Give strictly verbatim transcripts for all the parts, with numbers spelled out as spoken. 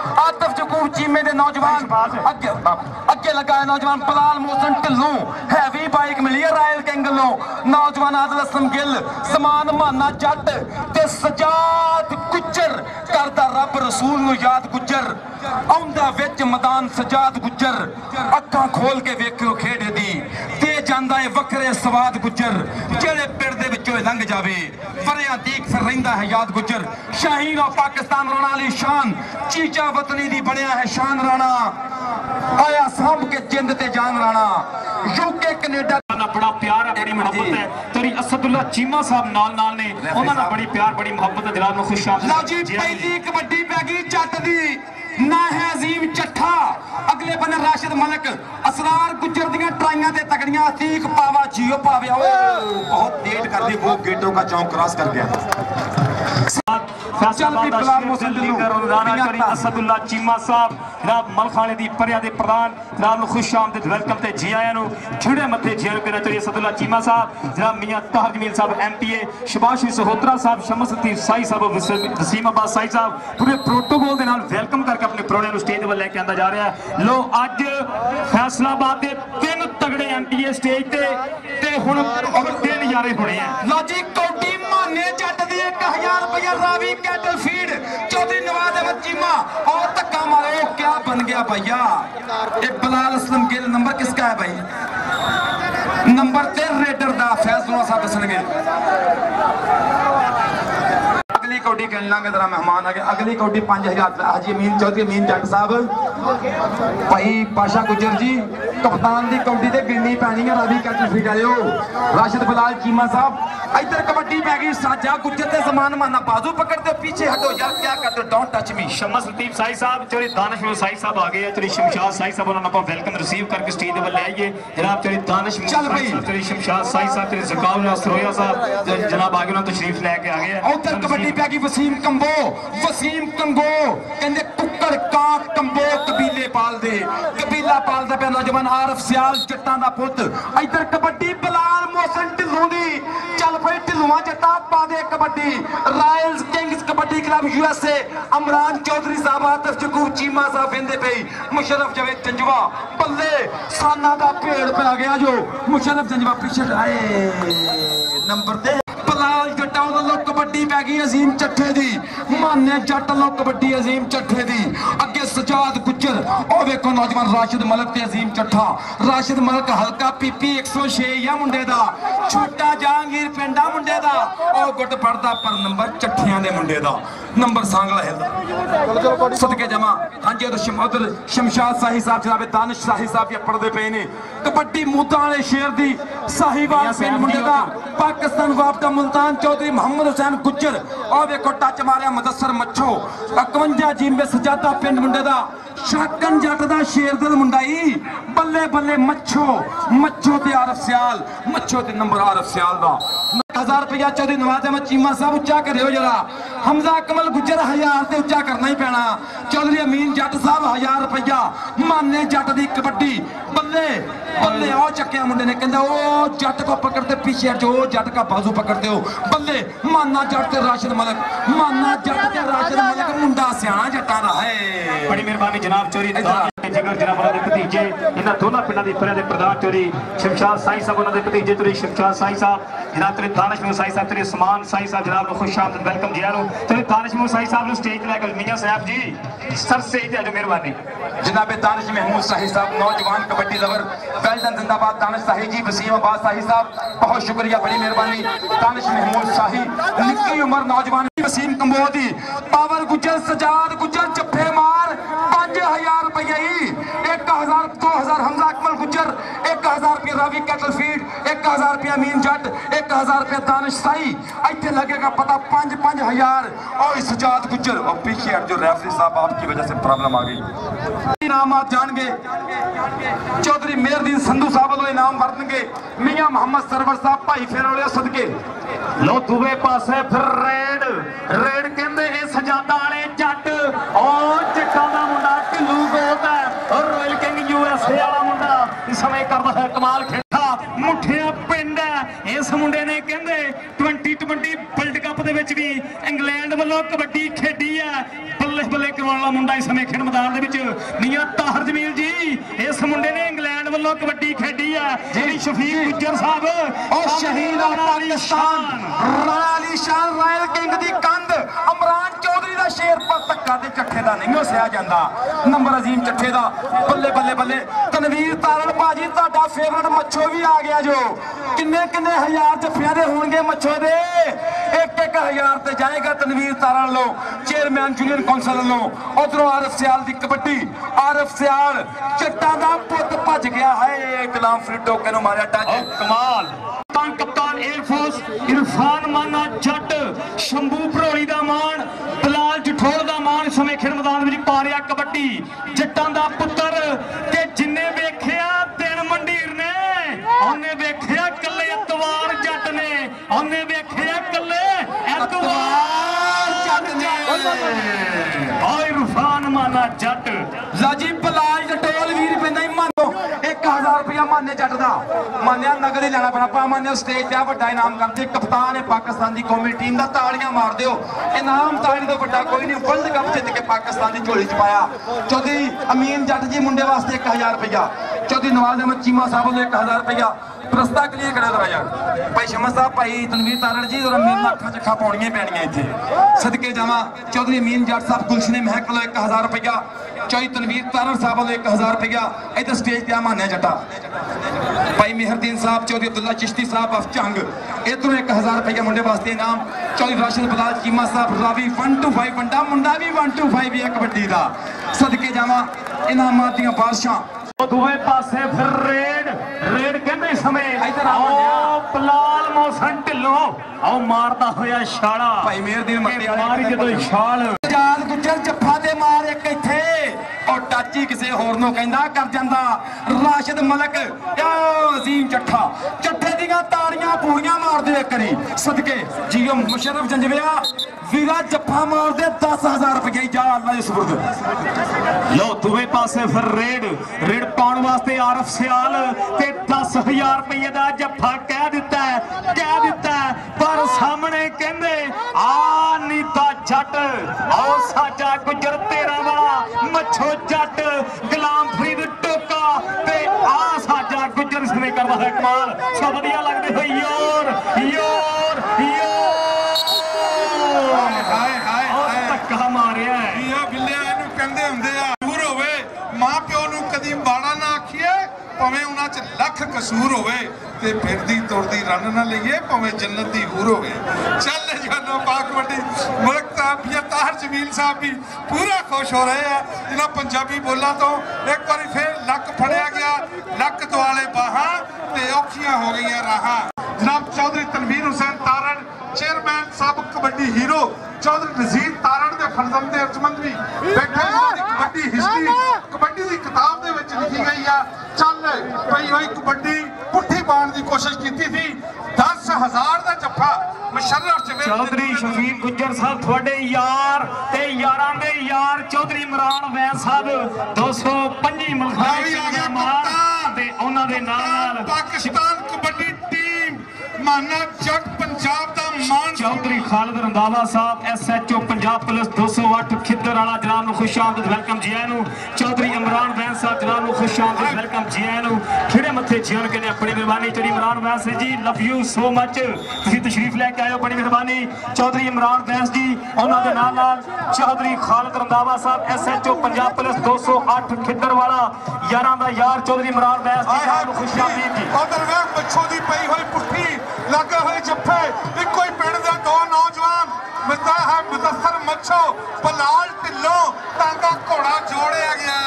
आतिफ जकूब चीमे दे नौजवान अगे अगे लगा है नौजवान बलाल मोहसन ढिल्लों हैवी बाइक मिली है रायल कैंगलों नौजवान आदिल असलम गिल समान माना जट ते सजाद गुज्जर करदा रब रसूल नूं याद गुज्जर आउंदा विच मैदान सजाद गुज्जर अखां खोल के वेखियो खेड दी ते जांदा है वखरे सवाद गुज्जर जेड़े पिंड दे विचों लंघ जावे फरिया दीक फिर रहिंदा है याद गुज्जर शाहीन और पाकिस्तान राणा अली शान चीचा वतनी दी बनया है शान राणा आया सांभ के जिंद ते जान राणा यूके कनेडा बड़ा प्यार है बड़ी मोहब्बत है तेरी असदुल्ला चीमा साहब नाल नाल ने उन्होंने बड़ी प्यार बड़ी मोहब्बत है दिलाल में खुश आमदीद लो जी पहली कबड्डी पै गई जट दी ना है अजीम चट्ठा अगले बने राशिद मलिक असरार गुज्जर दियां ट्राइयां ते तगड़ियां अतीक पावा जियो पावे बहुत लेट कर दी वो गेटों का चौक क्रॉस कर गया असदुल्ला चीमा साहब जनाब मलखाने दी परिया दे प्रधान जनाब खुश आमदीद वेलकम ते जी आया नु छुड़े मथे जेल करना चाहिए असदुल्ला चीमा साहब जनाब मियां ताहर जमील साहब एमपीए शबाशी सहोत्रा साहब शमस लतीफ साई साहब वसीम अब्बास साई साहब पूरे प्रोटोकॉल दे नाल वेलकम करके अपने प्रोग्राम नु स्टेज पर लेके आंदा जा रहा है लो अज फैसलाबाद दे तीन तगड़े एमपीए स्टेज ते ते हुण अगले नजारे होने हैं लो जी कौडी माने जट दी एक हज़ार रुपया रावी कैटल फीड चौधरी नवाज अहमद चीमा और धक्का मारो क्या बन गया भैया ये बलाल असलम गिल नंबर किसका है भाई नंबर ते रेडर दा फैसला साहब दसणगे अगली कौडी खेल लांगे जरा मेहमान आ गए अगली कौडी पांच हजार हाजी अमीन चौधरी अमीन जट साहब भाई पाशा गुजर जी कप्तान दी कौडी ते गिननी पैनी है रावी कैटल फीड आयो राशिद बलाल चीमा साहब इधर कबड्डी पै गई साजा गुज्जर ते समान माना बाजू पकड़ते पीछे हटो यार क्या करते don't touch me Shams Latif Sain साहब चोरी दानिश साई साहब आ गए हैं चोरी शमशाद साई साहब उन्होंने अपन वेलकम रिसीव करके स्टेज पर ले आइए जनाब चोरी दानिश चल भाई चोरी शमशाद साई साहब चोरी जकाउल सरोया साहब जनाब आगे उन्होंने तशरीफ लेके आ गए हैं उधर कबड्डी पै गई वसीम कंबो वसीम कंगो कहंदे कुक्कड़ काक कंबो कबीले पाल दे कबीला पालदा पे नौजवान आरफ सियाल जट्टां दा पुੱਤ इधर कबड्डी बलाल मोहसन ढिल्लों दी चल भाई ढिल्लों जट्टा पा दे kabaddi royals kings kabaddi club USA Amran Chaudhry साहब आतिफ जकूब चीमा साहब वेंदे पे मुशर्रफ जवेद जंजवा बल्ले साना दा पेड़ पे आ गया जो मुशर्रफ जंजवा पीछे आए नंबर ते बलाल जट्टा लो कबड्डी पै गई अजीम चट्ठे दी माने जट लो कबड्डी अजीम चट्ठे दी अगे सजाद गुज्जर ओ वेखो नौजवान राशिद मलिक ते अजीम चट्ठा राशिद मलिक हल्का पीपी एक सौ छे या मुंडे दा छोटा जहांगीर पिंडा मुंडे दा ओ गुट पड़दा पर नंबर चट्ठियां दे मुंडे दा नंबर सांगला हिलदा सदके जमा हां जी उधर शम उधर शमशाद साही साहब जनाब दानिश साही साहब ये पढ़दे पे ने कबड्डी मूदा वाले शेर दी साहिवाल पिंड मुंडे दा पाकिस्तान वापदा मुल्तान चौधरी मोहम्मद हुसैन गुज्जर और देखो टच मारिया मुदस्सर मच्छो इक्यावन जिम्बे सजादा पिंड मुंडे दा शाकन जट दा शेर दिल मुंडाई बल्ले बल्ले मच्छो मच्छो ते आरफ सियाल मच्छो ते नंबर आरफ सियाल दा हजार रुपया चौधरी नवाज अहमद चीमा साहब उच्चा करो जरा हमजा कमल गुज्जर हजार ते उच्चा करना ही पैना चौधरी अमीन जट साहब हजार रुपया माने जट दी कबड्डी बल्ले बल्ले ओ चक्किया मुंडे ने कहंदा ओ जट को पकड़ते पीछे जो जट का बाजू पकड़ते हो बल्ले माना जट ते राशिद मलिक माना जट ते राशिद मलिक मुंडा सियाना जट्टां दा है बड़ी मेहरबानी जनाब चोरी जिगर जनाब उन्होंने भतीजे इन्होंने दोनों पिंडों के परिया के प्रधान चोरी शमशाद साई साहब उन्होंने भतीजे चोरी शमशाद साई साहब जनाब तेरे दानिश साई साहब तेरे समान साई साहब जनाब खुश आमदीद वेलकम जी आलो तेरे दानिश साई साहब स्टेज लैकर मियां साहब जी सर स्टेज ते मेहरबानी जनाब दानिश महमूद साही साहब नौजवान कबड्डी लवर वेल्डन जिंदाबाद दानिश साही जी वसीम अब्बास साही साहब बहुत शुक्रिया बड़ी मेहरबानी दानिश महमूद साही निक्की उम्र नौजवान वसीम कंबोदी पावर गुज्जर सजाद गुज्जर जफ्फे मार पांच हजार रुपये एक हजार दो हजार हमजा अकमल गुज्जर एक हजार रुपये रावी कैटल फीड एक हजार रुपया अमीन जट एक हजार रुपया दानिश साई इतने लगेगा पता पांच पांच हजार और सजाद गुज्जर और पीछे जो रेफरी साहब आपकी वजह से प्रॉब्लम आ गई इनाम आप जान गए चौधरी मेहरदीन संधू साहब वालों इनाम वरतनगे मियां मोहम्मद सरवर साहब भाई फेरोले सदके लो दूवे पासे फिर रेड रेड कहंदे ए सजादा वाले जट और जट्टां दा मुंडा ढिल्लू गोत है और रॉयल किंग यूएसए वाला मुंडा इस समय करदा है कमाल खेड़ा मुठिया पिंड है इस मुंडे ने कहंदे ट्वेंटी ट्वेंटी वर्ल्ड कप दे विच भी इंग्लैंड वालों कबड्डी खेडी है बल्ले बल्ले करवाउण वाला मुंडा इस समय खेड मैदान दे विच मियां ताहर जमील जी इस मुंडे ने इंग्लैंड वालों कबड्डी खेडी है जी शफीक गुज्जर साहब और शहीद ऑफ पाकिस्तान राणा अली शान रॉयल किंग दी कंध अमरान चौधरी दा शेर पर धक्का ते चट्ठे दा नहीं होसिया जांदा नंबर अजीम चट्ठे दा बल्ले बल्ले बल्ले तनवीर तारण भाजी तुहाडा फेवरेट मच्छो भी आ गया जो किन्ने किन्ने हजार जफियां दे होणगे मच्छो दे एक एक हजार ते जाएगा तनवीर तारण लो चेयरमैन यूनियन काउंसिल लो उधरों आरफ सियाल दी कबड्डी आरफ सियाल चट्टा दा पुत भज गया है गुलाम फरीद टोके नु मारिया टच कमाल कप्तान एयरफोर्स इरफान माना जट शंभू भरोली दा मान बिलाल जठोर दा मान समय खेड मैदान विच पा रिहा कबड्डी जट्टां दा पुत्तर ते जिन्ने वेखिया दिन मंडीर ने ਉਹਨੇ ਵੇਖਿਆ ਕੱਲੇ ਇਤਵਾਰ ਜੱਟ ਨੇ ਉਹਨੇ ਵੇਖਿਆ ਕੱਲੇ ਇਤਵਾਰ ਜੱਟ ਨੇ ਓਏ ਇਰਫਾਨ ਮਾਨਾ ਜੱਟ ਲਾਜੀ ਬਲਾਲ ਜਟੋਲ ਵੀਰ ਪੈਂਦਾ ਹੀ ਮੰਨੋ एक हजार रुपया मान्य जट दा मान्या नगद ही लेना पैना पा मान्य स्टेज ते बड़ा इनाम करते कप्तान है पाकिस्तान की कौमी टीम दा तालियां मार दिओ इनाम ताली तो बड़ा कोई नहीं वर्ल्ड कप जित के पाकिस्तान की झोली च पाया चौधरी अमीन जट जी मुंडे वास्ते एक हजार रुपया चौधरी नवाज अहमद चीमा साहब को एक हजार रुपया प्रस्ता क्लियर करा दो यार भाई शमस साहब भाई तनवीर तारण जी और अमीन अखा चखा पाउणियां पैणियां इत्थे सदके जावां चौधरी अमीन जट साहब गुलशन महक को एक हजार रुपया चौधरी तनवीर तारण साहब को एक हजार रुपया इधर स्टेज पे मान्या जटा भाई मेहरदीन साहब चौधरी अब्दुल्ला चिश्ती साहब अफ चंग इधरों एक हजार रुपया मुंडे वास्ते इनाम चौधरी राशिद बिलाल चीमा साहब रावी वन टू फाइव बंडा मुंडा भी वन टू फाइव है कबड्डी का सदके जावां इनामात दियां बादशाह दूसरे पासे फिर रेड रेड कहते समय आओ बिलाल मोहसन ढिल्लों आओ मारदा होया छाला भाई मेहरदीन मट्टे मारी जदों छाल जान गुजर जफ्फा दे मार एक इत्थे और टाची किसी होर नूं कहंदा कर जांदा राशिद मलक ओ अजीम चट्ठा चट्ठे दियां ताड़ियां पूरियां मार दे एक करी सदके जियो मुशर्रफ जंजविया वीरा जफ्फा मार दे दस हजार रुपये जा अल्लाह दे सुपुर्द लो दूसरे पासे फिर रेड रेड पाउण वास्ते आरफ सियाल ते दस हजार रुपये का जफ्फा कह दिता है कह दिता है पर सामने कहंदे आ नीता जट आओ साजा गुजर तेरा वाला मच्छो जट गुलाम फरीद टोका ते आ साजा गुजर इसने करवा है कमाल सब बढ़िया लगदे हो यार यार यार हाय हाय हाय धक्का मारिया है ਇਹ ਬਿੱਲਿਆ ਇਹਨੂੰ ਕਹਿੰਦੇ ਹੁੰਦੇ ਆ ਕਸੂਰ ਹੋਵੇ ਮਾਂ ਪਿਓ ਨੂੰ ਕਦੀ ਮਾੜਾ ਨਾ ਆਖੀਏ ਭਾਵੇਂ ਉਹਨਾਂ 'ਚ ਲੱਖ ਕਸੂਰ ਹੋਵੇ ਤੇ ਫਿਰਦੀ ਤੁਰਦੀ ਰੰਨ ਨਾ ਲਈਏ ਭਾਵੇਂ ਜੰਨਤ ਦੀ ਹੂਰ ਹੋਵੇ ਚੱਲ ਜਾਨੋ ਪਾਕ ਵੱਡੀ ਮੁਲਕ ਸਾਹਿਬ ਜਾਂ ਤਾਹਰ ਜਮੀਲ ਸਾਹਿਬ ਵੀ ਪੂਰਾ ਖੁਸ਼ ਹੋ ਰਹੇ ਆ ਇਹਨਾਂ ਪੰਜਾਬੀ ਬੋਲਾਂ ਤੋਂ ਇੱਕ ਵਾਰੀ ਫੇਰ ਲੱਕ ਫੜਿਆ ਗਿਆ ਲੱਕ ਦੁਆਲੇ ਬਾਹਾਂ ਤੇ ਔਖੀਆਂ ਹੋ ਗਈਆਂ ਰਾਹਾਂ ਜਨਾਬ ਚੌਧਰੀ ਤਨਵੀਰ ਹੁਸੈਨ ਤਾਰਨ चेयरमैन साबिक कबड्डी हीरो चौधरी नजीर तारण दे फरजंद दे अर्जमंद भी बैठे कबड्डी हिस्ट्री कबड्डी दी किताब दे विच लिखी गई है चल पई होई कबड्डी पुट्ठी पाण दी कोशिश कीती थी दस हजार दा जफ्फा मुशर्रफ जवेद चौधरी शफीक गुज्जर साहब थोड़े यार ते यारां दे यार चौधरी इमरान वैस साहब दो सौ पंजी मुल्कां दे मार ते उन्हां दे नाल पाकिस्तान कबड्डी टीम माना जट पंजाब दा मान चौधरी खालिद रंधावा साहब S H O Punjab police दो सौ अठ खिद्दर वाला जनाब खुश आमद वेलकम जी आनू चौधरी इमरान वैन साहब जनाब खुश आमद वेलकम जी आनू खिड़े मथे जीवन के ने अपनी मेहरबानी Chaudhry Imran Wais ji love you so much तुसीं तशरीफ लेके आए हो बड़ी मेहरबानी चौधरी इमरान वैस जी उन्हां दे नाल नाल चौधरी खालिद रंधावा साहब S H O Punjab police दो सौ अठ खिद्दर वाला यारां दा यार चौधरी इमरान वैस जी जनाब खुश आमद जी उधर वेख बच्चों दी पई होई पुट्ठी लगे हुए जफ्फे इको ही पिंड दे दो नौजवान मिलता है मुदस्सर मच्छो बलाल ढिल्लों टांगा घोड़ा जोड़िया गया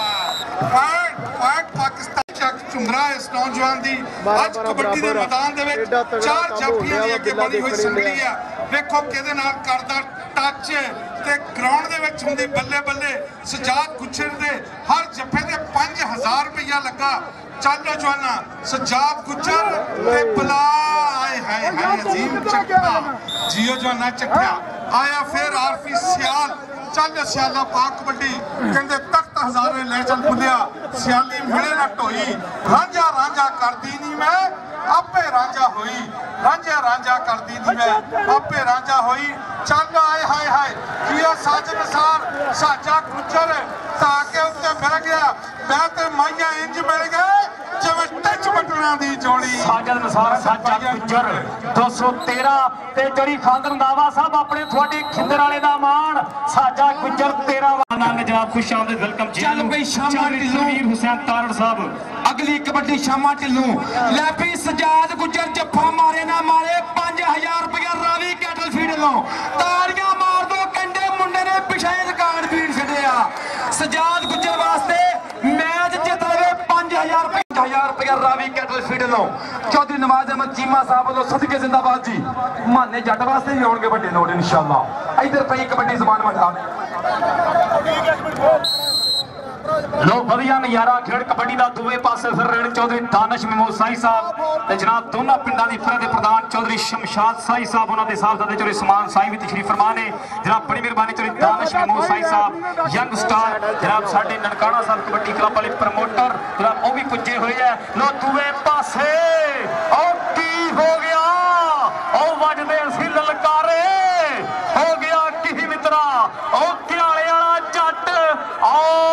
पॉइंट पॉइंट पाकिस्तान चक झुमरा इस नौजवान दी आज कबड्डी दे मैदान दे विच चार जाफियां दी अगे बनी हुई संगली है देखो किहदे नाल करदा टच ते ग्राउंड दे विच हुंदी बल्ले बल्ले सजाद गुच्छर दे हर जफ्फे दे पांच हजार रुपया लगा चल नौजवाना सजाद गुज्जर ते बला आए हाय हाय अजीम चट्टा जियो जवाना चट्टा आया फिर आरफी सियाल चल सियाला पाक कबड्डी कहंदे तख्त हजारे फैशन खुलिया सियाली मिले न ढोई रांझा रांझा करदी नी मैं आपे रांझा होई रांझा रांझा करदी नी मैं आपे रांझा होई चल आए हाय हाय किया साजन सार साजा गुजर ताके उत्ते बह गया मैं ते माइया इंज मिल गए जिवें टच बटना दी जोड़ी साजन सार साजा गुजर दो सौ तेरह ते जड़ी खान रंधावा साहब अपने थोड़ी खिंदर वाले दा मान साजा गुजर तेरह वांग जनाब खुश आमदीद वेलकम जी चल भाई शामा ढिल्लों हुसैन तारड़ साहब अगली कबड्डी शामा ढिल्लों लैपी सजाद गुजर जफ्फा मारे ना मारे पांच हजार रुपया रावी कैटल फीड लो तालियां मार दो कंडे मुंडे ने पिछे रिकॉर्ड फीड छड़िया सजाद गुजर वास्ते मैच जित लवे पांच हजार पांच हजार रुपया रावी कैटल फीड लो चौधरी नवाज अहमद चीमा साहब वालों सदके जिंदाबाद जी माने जट वास्ते भी आउणगे बड़े नोट इंशाअल्लाह इधर पई कबड्डी जबान मंडा लो वधिया नजारा खेड कबड्डी का दूवे पासे फिर रेण चौधरी दानिश महमूद साई साहब ते जनाब दोनों पिंडां दी फिर दे प्रधान चौधरी शमशाद साई साहब उन्हां दे साहबजादे चौधरी समान साई भी तशरीफ फरमा ने जनाब बड़ी मेहरबानी चौधरी दानिश महमूद साई साहब यंग स्टार जनाब साडे ननकाना साहब कबड्डी क्लब वाले प्रमोटर जनाब वो भी पुजे हुए है लो दूवे पासे ओ की हो गया ओ वजदे सी ललकारे हो गया की मित्रा ओ क्याले वाला जट ओ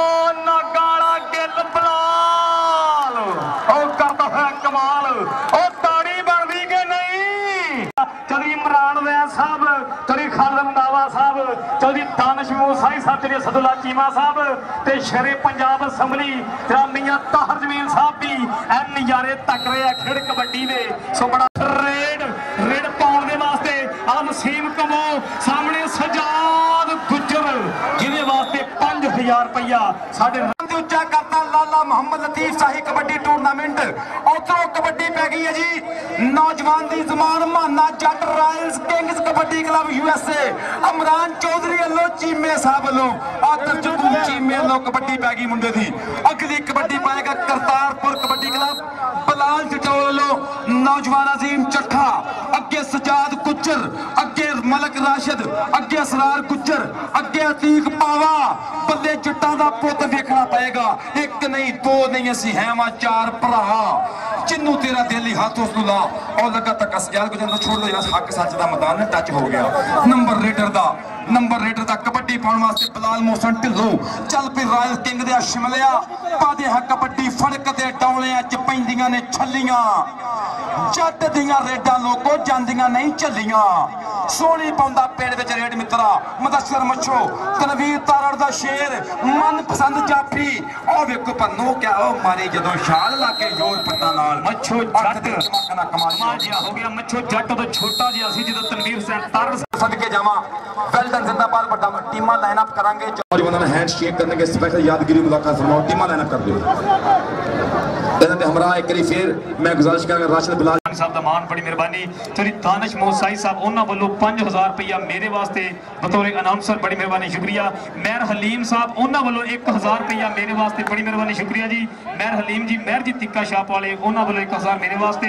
सदुल्ला चीमा साहब ते शेरे पंजाब असैंबली जनाब मियां ताहर जमील साहब भी ए नजारे तक रहे हैं खेड कबड्डी दे सो बड़ा रेड रेड पाउण दे वास्ते आ वसीम कमो सामने सजाद गुजर जिहदे वास्ते पांच हजार रुपया साडे उच्चा करता लाला मोहम्मद लतीफ शाही कबड्डी टूर्नामेंट उधरों कबड्डी पै गई है जी नौजवान दी जमान माना जट royals kings kabaddi club USA Amran Chaudhry वालों चीमे साहब वालों आदर चुकू चीमे वालों कबड्डी पै गई मुंडे दी अगली कबड्डी पाएगा करतारपुर कबड्डी क्लब बलाल जटोल वालों नौजवान अजीम चट्ठा अगे सजाद गुजर अगे मलक राशिद अगे असरार गुजर अगे अतीक पावा बल्ले जट्टां दा पुत वेखना पएगा एक नहीं दो नहीं असी हैं वा चार भरा जिन्नू तेरा दिल ही हाथ उस ला और लगा तक असजाल को जंदा छोड़ दो यार हक सच दा मैदान टच हो गया नंबर रेडर दा नंबर रेडर दा कबड्डी पाउण वास्ते बलाल मोहसन ढिल्लों चल पे रॉयल किंग दे शिमलिया पादे हा कबड्डी फड़क दे डौलियां च पैंदियां ने छल्लियां जट दियां रेडां लोको जांदियां नहीं चलियां सोनी पाउंदा पेड़ विच रेड मित्रा मुदस्सिर मच्छो तनवीर तारड़ दा शेर मन पसंद जाफी ओ वेखो पन्नो क्या ओ मारी जदों शाल लाके जोर पट्टा नाल मच्छो जट कमाल कमाल जिहा हो गया मच्छो जट तो छोटा जिहा सी जदों तनवीर हुसैन तारड़ सदके जावां वेलडन जिंदाबाद बड़ा टीमां लाइन अप करांगे और उन्होंने हैंड शेक करने के स्पेशल यादगिरी मुलाकात फरमाओ टीमां लाइन अप कर दियो इन्हां दे हमरा एक बारी फिर मैं गुजारिश करांगा राशिद बिलाल साहब दा मान बड़ी मेहरबानी चौधरी दानिश महमूद साई साहब उन्हां वल्लों पांच हजार रुपया मेरे वास्ते बतौर अनाउंसर बड़ी मेहरबानी शुक्रिया मेहर हलीम साहब उन्हां वल्लों एक हजार रुपया मेरे वास्ते बड़ी मेहरबानी शुक्रिया जी मेहर हलीम जी मेहर जी तिक्का शाप वाले उन्हां वल्लों एक हजार मेरे वास्ते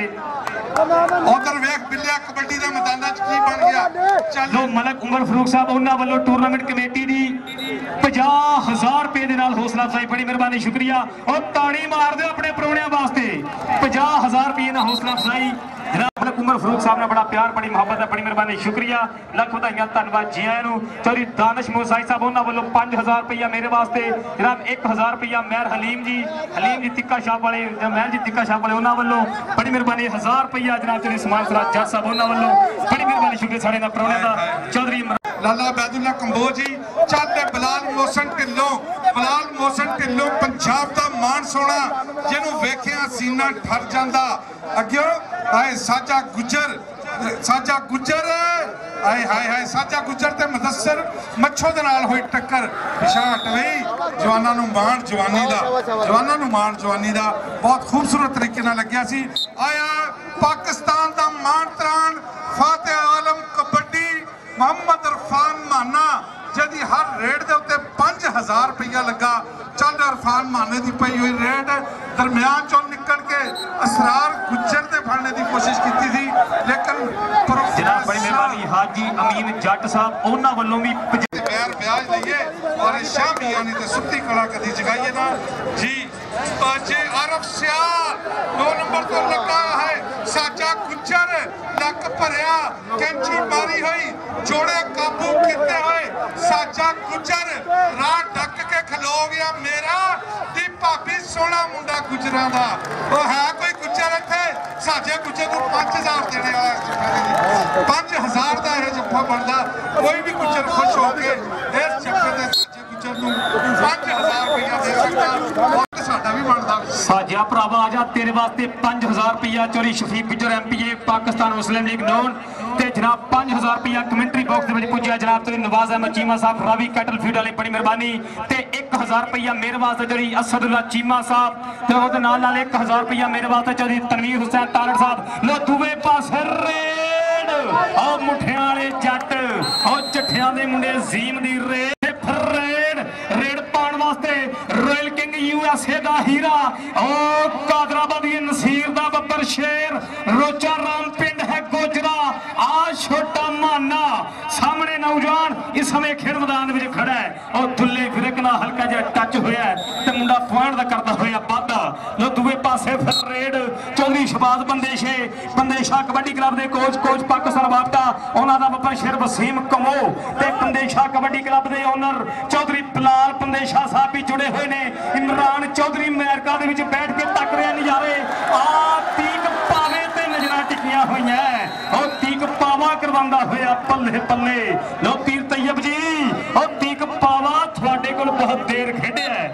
उधर वेख बिल्लिया कबड्डी दा मैदान च की बन गया लो मलक उमर फरूक साहब उन्हां वल्लों टूर्नामेंट कमेटी दी पचास हजार रुपए दे नाल हौसला अफजाई बड़ी मेहरबानी शुक्रिया और ताड़ी मार दो अपने प्रोणियां वास्ते पचास हजार रुपए ना हौसला अफजाई जनाब मलक उमर फरूक साहब ने बड़ा प्यार बड़ी मोहब्बत है बड़ी मेहरबानी शुक्रिया लख बधाइयां धन्नवाद जी आयां नूं चौधरी दानिश महमूद साई साहब उन्हां वल्लों पांच हजार रुपया मेरे वास्ते जनाब एक हजार रुपया मेहर हलीम जी हलीम जी तिक्का शाप वाले मेहर जी तिक्का शाप वाले उन्हां वल्लों बड़ी मेहरबानी हजार रुपया जनाब चौधरी समान सराज जट साहब उन्हां वल्लों बड़ी मेहरबानी शुक्रिया साडे नाल प्रोणियां दा चौधरी लाला बैदुल्ला कंबोजी चल बलाल मोहसन ढिल्लों बलाल मोहसन ढिल्लों पंजाब दा मान सोना जिन्हों वेखिया सीना ठर जांदा अग्यो आए साजा गुजर साजा गुजर आए हाय हाय साजा गुजर ते मुदस्सिर मच्छो दे नाल होई टक्कर पिछा हट गई जवानां नूं मान जवानी दा जवानां नूं मान जवानी दा बहुत खूबसूरत तरीके नाल लग्या सी आया पाकिस्तान दा मान त्राण फातिह आलम कबड्डी मोहम्मद इरफान माना जदी हर रेड दे उत्ते पांच हजार रुपया लगा चल इरफान माने दी पई हुई रेड दरमियान चो निकल के असरार गुजर दे फड़ने की कोशिश की थी लेकिन जनाब बड़ी मेहरबानी हाजी अमीन जट साहब उन्हां वल्लों भी गैर ब्याज लईए और शामी यानी तो सुत्ती कला कदी जगाइए ना जी। जे आरफ सियाल दो नंबर तो लगा है साचा गुज्जर लक भरिया कैंची मारी हुई जोड़े काबू किते हुए साचा गुज्जर राह ढक के खलो गया मेरा दी भाभी सोना मुंडा गुजरा दा वो है कोई गुज्जर इत्थे साजे गुज्जर को पांच हजार देने वाला पांच हजार का यह जफ्फा बनता कोई भी गुज्जर खुश होके इस जफ्फे के साजे गुज्जर को पांच हजार रुपया दे सकता साडा भी बनता साजिया भरावा आ जा तेरे वास्ते पांच हजार रुपया चोरी Shafiq Gujjar M P A Pakistan Muslim League N ते जनाब पांच हजार रुपया कमेंट्री बॉक्स में पुजा जनाब तेरे नवाज अहमद चीमा साहब रावी कैटल फीड वाले बड़ी मेहरबानी ते एक हजार रुपया मेरे वास्ते चोरी असदुल्ला चीमा साहब ते ओदे नाल नाल एक हजार रुपया मेरे वास्ते चोरी तनवीर हुसैन तारड़ साहब लो दूवे पासे रेड ओ मुठियां वाले जट ओ चट्ठियां दे मुंडे जीम दी रेड रेड रेड पाउण वास्ते रॉयल किंग यूएसए दा हीरा ओ कादराबादी नसीर दा बब्बर शेर रोचा राम पिंड है गोजरा आ छोटा माना सामने नौजवान इस समय खेल मैदान में खड़ा है और दुल्ले फिरक ना हल्का जिहा टच होया ते मुंडा पॉइंट दा करदा होया वादा लो दूवे पासे फिर रेड चौधरी शहबाज बंदेशे बंदेशा कबड्डी क्लब दे कोच कोच पाकिस्तान वापटा उन्हां दा बब्बर शेर वसीम कमो ते बंदेशा कबड्डी क्लब दे ओनर चौधरी बिलाल बंदेशा साहब भी जुड़े हुए ने इमरान चौधरी अमेरिका दे विच बैठ के तक रहे नजारे आ तीक पावे ते नजरां टिकियां होईयां और तीक पावा करवांदा होया पल्ले पल्ले लो पीर तैयब जी और तीक पावा थोड़े कोल बहुत देर खेडिया है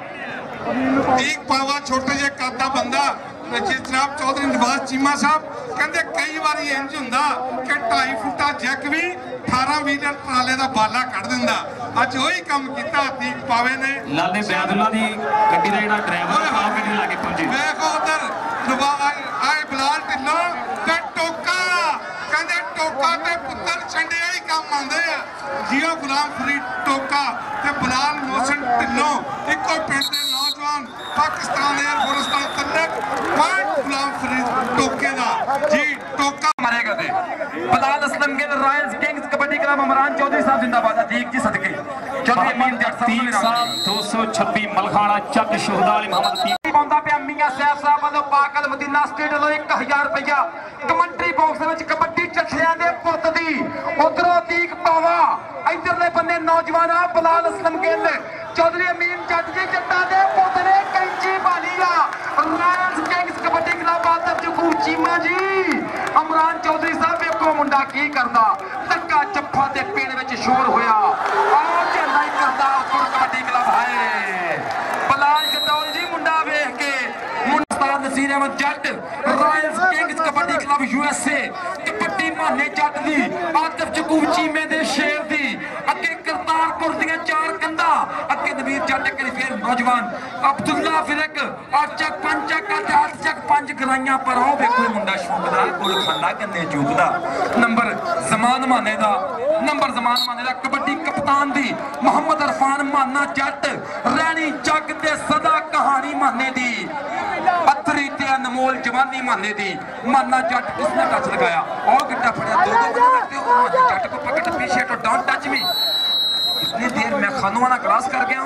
तीक पावा छोटे जे कादा बंदा जिस जनाब चौधरी नवाज चीमा साहब कहते कई बार इंज हुंदा कि ढाई फुटा जैक भी अठारह मीटर ट्राले का बाला कढ़ दिंदा अज वही काम किया तीक पावे ने लाले बैदुल्ला दी गड्डी दा जेड़ा ड्राइवर आ गड्डी ला के पहुंचे देखो उधर नवाज आए बिलाल ढिल्लों ते टोका कहते टोका ते पुत्तर छंडे ही काम आंदे आ जियो गुलाम फरीद टोका ते बिलाल मोहसिन ढिल्लों इको पिंड दे नौजवान पाकिस्तान एयरफोर्स दा तलक पॉइंट गुलाम फरीद टोके दा जी टोका मारेगा थे बिलाल असलम के royals kings kabaddi club Imran Chaudhry साहब जिंदाबाद अजीक जी सदके चौधरी अमीन जट साहब दो सौ छब्बीस मलखाना चक शोहदा अली मोहम्मद तीन पाਉਂਦਾ ਪਿਆ ਮੀਆਂ ਸਾਹਿਬ ਸਾਹਿਬ ਵੱਲੋਂ ਪਾਕਲ ਮਦੀਨਾ ਸਟੇਟ ਵੱਲੋਂ ਇੱਕ ਹਜ਼ਾਰ ਰੁਪਇਆ ਕਮੈਂਟਰੀ ਬਾਕਸ ਦੇ ਵਿੱਚ ਕਬੱਡੀ ਚੱਠਿਆਂ ਦੇ ਪੁੱਤ ਦੀ ਉਧਰੋਂ ਤੀਕ ਪਾਵਾ ਇਧਰਲੇ ਬੰਨੇ ਨੌਜਵਾਨ ਆ ਬਿਲਾਲ ਅਸਲਮ ਗਿੱਲ ਚੌਧਰੀ ਅਮੀਨ ਜੱਟ ਜੀ ਜੱਟਾਂ ਦੇ ਪੁੱਤ ਨੇ ਕੈਂਚੀ ਬਾਲੀ ਆ ਰਾਇਲਸ ਕਿੰਗਸ ਕਬੱਡੀ ਕਲੱਬ ਆਤਰ ਜਗੂ ਚੀਮਾ ਜੀ ਇਮਰਾਨ ਚੌਧਰੀ ਸਾਹਿਬ ਵੇਖੋ ਮੁੰਡਾ ਕੀ ਕਰਦਾ ਧੱਕਾ ਚੱਫਾ ਤੇ ਪਿੰਡ ਵਿੱਚ ਸ਼ੋਰ ਹੋਇਆ ਆਹ ਝੰਡਾ ਹੀ ਕਰਦਾ ਉਪਰ ਕਬੱਡੀ ਕਲੱਬ ਹਾਏ ਬਿਲਾਲ ਜਟੌਲ ਜੀ ਮੁੰਡਾ ਵੇਖ ਕੇ ਮੁੰਡਾ ਨਸੀਰ ਅਹਿਮਦ ਜੱਟ royals kings kabaddi club USA kabaddi ਮਾਨੇ ਜੱਟ ਦੀ ਆਤਫ ਜਗੂ ਚੀਮੇ ਦੇ ਸ਼ੇਰ ਦੀ ਅੱਗੇ ਕਰਤਾਰਪੁਰ ਦੀਆਂ ਚਾਰ ਕੰਧਾਂ ਅੱਗੇ ਨਵੀਰ ਜੱਟ ਕਰੀ ਫੇਰ ਨੌਜਵਾਨ ਅਬਦੁੱਲਾ ਫਿਰਕ ਅੱਠ ਚੱਕ ਪੰਜ ਚੱਕ ਅੱਠ ਚੱਕ ਪੰਜ ਗਰਾਈਆਂ ਪਰ ਆਓ ਵੇਖੋ ਮੁੰਡਾ ਸ਼ੁਕਦਾ ਗੁਲ ਖਾਂਦਾ ਕਿੰਨੇ ਚੂਕਦਾ ਨੰਬਰ ਜ਼ਮਾਨ ਮਾਨੇ ਦਾ ਨੰਬਰ ਜ਼ਮਾਨ ਮਾਨੇ ਦਾ ਕਬੱਡੀ ਕਪਤਾਨ ਦੀ ਮੁਹੰਮਦ ਅਰਫਾਨ ਮਾਨਾ ਜੱਟ ਰਹਿਣੀ ਜੱਗ ਤੇ ਸਦਾ ਕਹਾਣੀ ਮਾਨੇ ਦੀ अथरी ते अनमोल जवानी माने दी माना जट किसने टच लगाया और गिट्टा फड़िया दो दो बंदे लगते हो माना जट को पकड़ पीछे तो डोंट टच मी इतनी देर मैं खानों क्रॉस कर गया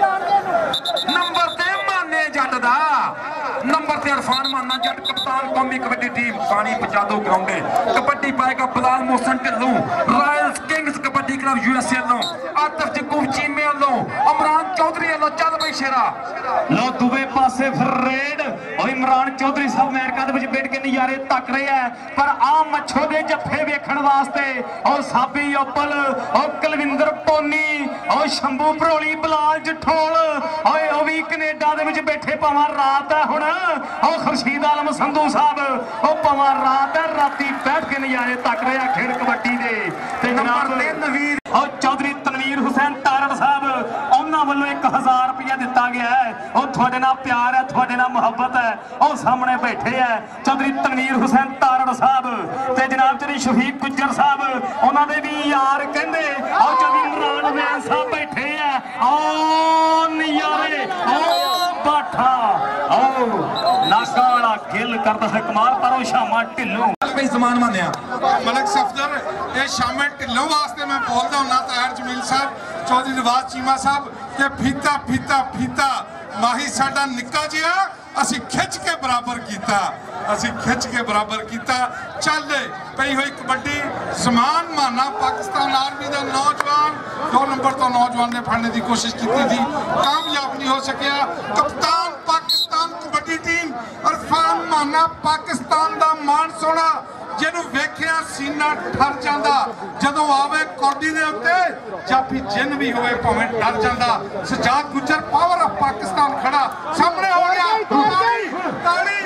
हूं नंबर ते माने जट दा नंबर ते इरफान माना जट कप्तान कौमी कबड्डी टीम पानी पचा दो ग्राउंडे कबड्डी पाएगा Bilal Mohsin Dhillon royals kings kabaddi club USA लो आतिफ जकूब चीमे लो इमरान चौधरी लो चल भाई शेरा लो दुबे पासे फिर रेड और इमरान चौधरी साहब अमेरिका दे विच बैठ के नज़ारे तक रहे हैं पर आ मच्छो दे जफ्फे वेखण वास्ते और साबी ओपल और कुलविंदर पोनी और शंभू भरोली बिलाल जठोल और ओ भी कनेडा दे विच बैठे भावां रात है हुण और खुरशीद आलम संधू साहब और भावां रात है राती बैठ के नज़ारे तक रहे हैं खेल कबड्डी दे ते जनाब नवीर और चौधरी तनवीर हुसैन तारड़ साहब उन्हां वल्लों एक हजार रुपया दिता गया है और थोड़े नाल प्यार है थोड़े नाल मुहब्बत है और सामने बैठे है चौधरी तनवीर हुसैन तारड़ साहब ते जनाब चौधरी शफीक गुज्जर साहब उन्हां दे भी यार कहंदे और चौधरी इमरान वैन साहब बैठे है ओ नज़ारे ओ बाठा ओ नाका वाला गिल करदा है कमाल पर ओ शामा ढिल्लों भाई समान मानिया मलक सफदर ये शामे ढिल्लों वास्ते मैं बोलता हूं ना ताहिर जमील साहब चौधरी नवाज चीमा साहब कि फीता फीता फीता माही साडा निक्का जिहा असी खिंच के बराबर किया, असी खिंच के बराबर किया। चल पई हुई कबड्डी समान माना पाकिस्तान आर्मी का नौजवान दो नंबर तो नौजवान ने फड़ने की कोशिश की थी, कामयाब नहीं हो सकिया। कप्तान पाकिस्तान कबड्डी टीम इरफान माना पाकिस्तान का मान सोना जिन्हों वेख्या सीना ठर जाता, जदों आवे कौडी दे उत्ते जाफी जिन भी होवे भावें डर जाता। सजाद गुजर पावर ऑफ पाकिस्तान खड़ा सामने हो गया। ताली ताली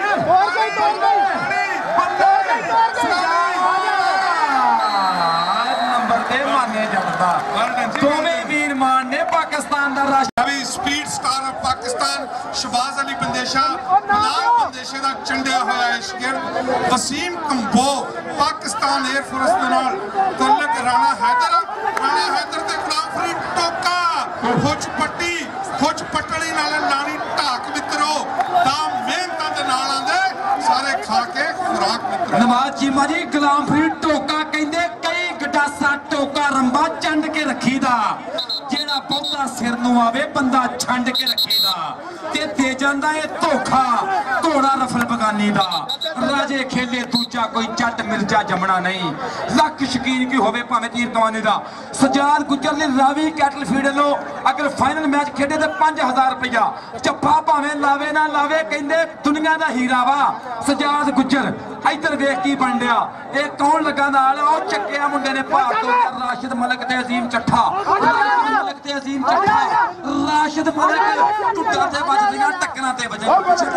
नंबर ते माने जाता दोवें वीर मान ने पाकिस्तान दा अभी speed star of Pakistan Shahbaz Ali Bandesha Bilal बंदेशे का चंडिया होया है शिगिर्द वसीम कंबो पाकिस्तान एयरफोर्स दे नाल तलक राणा हैदर राणा हैदर ते गुलाम फरीद टोका खुच पट्टी खुच पटड़ी नाल लानी ढाक मित्रो दा मेहनतां दे नाल आंदे सारे खा के खुराक मित्रो। नवाज चीमा जी गुलाम फरीद टोका कहंदे कई गडासा टोका रंबा चंड के रखीदा, जेड़ा बहुता सिर नूं आवे बंदा छंड के रखेगा ते दे जांदा है धोखा घोड़ा रफल बगानी दा। राजे खेले दूजा कोई जट मिर्जा जमना नहीं, लख शकीन की होवे भावें तीर कमाने दा। सजाद गुजर ने रावी कैटल फीड लो अगर फाइनल मैच खेडे तो पांच हजार रुपया जप्पा भावें लावे ना लावे कहंदे दुनिया दा हीरा वा सजाद गुजर। इधर वेख की बन दिया ये कौन लगा नाल ओ चक्किया मुंडे ने भार तो राशिद मलिक ते अजीम चट्ठा राशिद मलिक ते अजीम चट्ठा राशिद मलिक टुट्टा ते बजदियां टक्करां ते बजे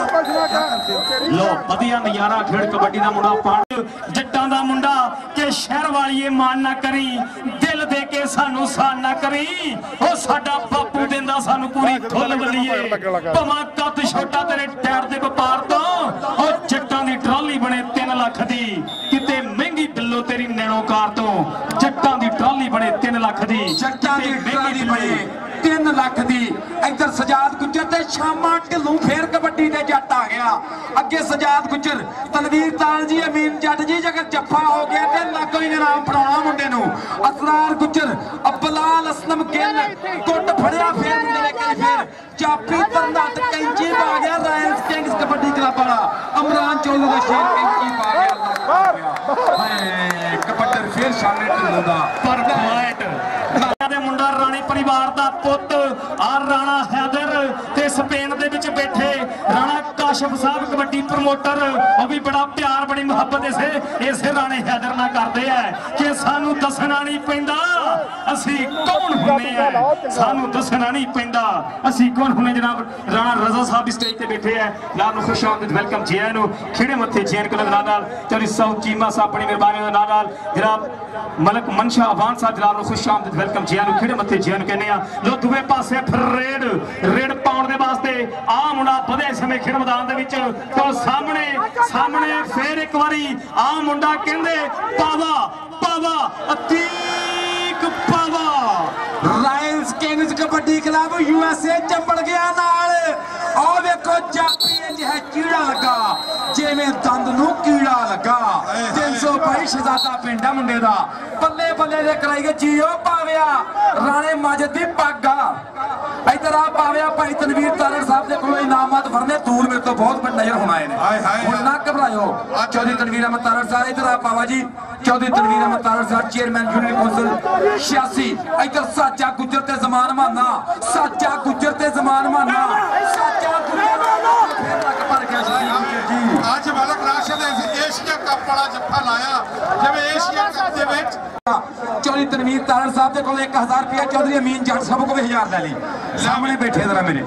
लो वधिया नजारा खेड़ कबड्डी दा मुंडा पाण जट्टां दा मुंडा के शहर वालीए मान ना करी दिल दे के सानू सान ना करी ओ साडा बापू देंदा सानू पूरी धुल बलिए भमा कद छोटा तेरे टैर दे व्यापार तो ओ जट्टां दी ट्राली बने तीन लाख दी किते महंगी बिल्लो तेरी नैनोकार तो जट्टां दी ट्राली बने तीन लाख दी जट्टां दी ट्राली बने तीन लाख दी। इधर सजाद गुजर ते शामा ढिल्लू फेर कबड्डी दे जट आ गया अगे सजाद गुजर तनवीर ताल जी अमीन जट जी अगर जफ्फा हो गया तो लगो इनाम फड़ाना मुंडे नूं। असरार गुजर अब्बलाल असलम गिल गुट फड़िया फेर मुंडे ने कई फेर चापी तरनाट कैंची पा गया रायल्स किंग्स कबड्डी क्लब वाला अमरान चोलू का शेर कैंची पा गया कबड्डर फेर शामे ढिल्लू दा पर पॉइंट दे मुंडा राणी परिवार दा पुੱਤ आ राणा हैदर ते स्पेन दे विच बैठे राणा काशिफ साहब कबड्डी प्रमोटर वो भी बड़ा प्यार बड़ी मुहब्बत इसे इसे राणे हैदर ना करते हैं कि सानू दसना नहीं पैंदा असी कौन हुने हैं सानू दसना नहीं पैंदा असी कौन हुने। जनाब राणा रजा साहब स्टेज ते बैठे हैं नाल नु खुश आमदीद वेलकम जी आनू खिड़े मथे जैन कलर नाल चली सौ चीमा साहब बड़ी मेहरबानी दे नाल जनाब मलक मनशा अवान साहब जनाब नु खुश आमदीद वेलकम जी आनू खिड़े मथे जैन कहने आ लो दुए पासे फिर रेड रेड पाउण दे वास्ते आ मुंडा बधे समय खेड मैदान दे विच तो सामने सामने फिर एक बारी आ मुंडा कहंदे पावा पावा अतीक पावा royals kings kabaddi club USA चंबड़ गया नाल आ देखो जापी इंज है कीड़ा लगा जिवें दंद नूं कीड़ा लगा तीन सौ बाई शहजादा पिंडा मुंडे दा बल्ले बल्ले दे कराइए जियो पाविया राणे माजिद दी पग्ग आ इधर आ पाविया भाई तनवीर तारड़ साहब दे कोल इनामात भरने दूर मेरे तो बहुत बड़ नजर होना है हुण ना घबराओ। चौधरी तनवीर अहमद तारड़ साहब इधर आ पावा जी चौधरी तनवीर अहमद तारड़ साहब चेयरमैन यूनियन काउंसिल छियासी इधर साचा गुजर ते जमान माना साचा गुजर ते जमान माना साचा गुजर फिर तक पर गया जी आज मलक राशिद एशिया कप वाला जफ्फा लाया जिवें एशिया कप दे विच चौधरी तनवीर तारड़ साहब दे कोल एक हजार रुपया चौधरी अमीन जट साहब को भी हजार ले ली सामने बैठे जरा मेरे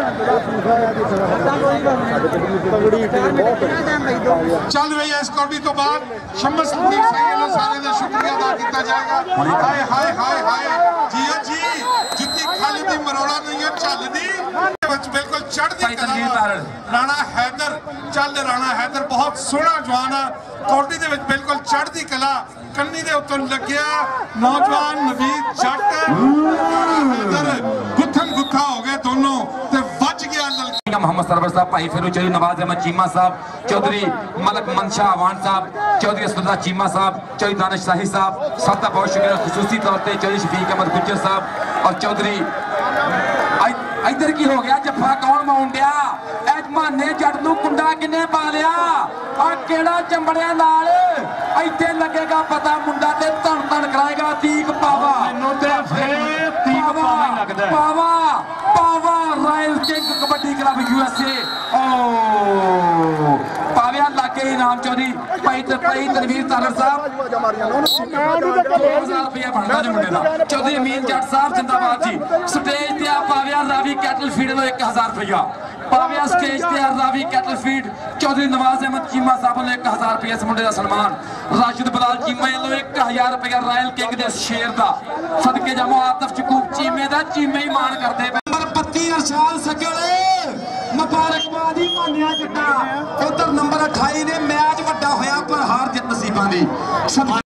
चल रही है इस कौडी तो बाद शम्स संदीप सही सारे का शुक्रिया अदा किया जाएगा। हाय हाय हाय हाय जियो जी जितनी खाली दी मरोड़ा नहीं है चल दी बिल्कुल चढ़ती कला राणा हैदर चल राणा हैदर बहुत सोहना जवान है कौडी दे विच बिल्कुल चढ़ती कला कन्नी दे उत्तों लग्या नौजवान नवीद जट हैदर गुत्थम गुत्था हो गए दोनों ते बच गया ललका मोहम्मद सरवर साहब भाई फिरोज चौधरी नवाज अहमद चीमा साहब चौधरी मलक मनशा अवान साहब चौधरी असदुल्ला चीमा साहब चौधरी दानिश शाही साहब सबका बहुत शुक्रिया। खुसूसी तौर पर चौधरी शफीक अहमद गुज्जर साहब और चौधरी इधर की हो गया जफ्फा कौन माउंडिया एजमाने जट नूं कुंडा किन्ने पा लिया आ केड़ा चंबड़िया नाल इत्थे लगेगा पता मुंडा ते धन धन कराएगा तीक पावा ਮੈਨੂੰ ਤੇ ਫੇਰ ਤੀਕ ਪਾਵਾ ਹੀ ਲੱਗਦਾ ਹੈ। पावा पावा royal king kabaddi club USA ओ पाविया लाके इनाम चौधरी भाई ते भाई तनवीर तारड़ साहब दो हज़ार रुपया बनदा जे मुंडे दा चौधरी अमीन जट साहब जिंदाबाद जी स्टेज ते आ पाविया रावी कैटल फीड लो एक हज़ार रुपया पाविया स्टेज ते आ रावी कैटल फीड चौधरी नवाज अहमद चीमा साहब लो एक हज़ार रुपया इस मुंडे दा सन्मान राशिद बलाल चीमा लो एक हज़ार रुपया रॉयल किंग दे शेर दा सदके जामो आतिफ चकूब चीमे दा चीमे ही मान करदे नंबर बत्ती अरशाद सकले मुबारकबाद ही मानिया जट्टा उधर नंबर अठाई ने मैच वड्डा होया पर हार जित नसीबां दी।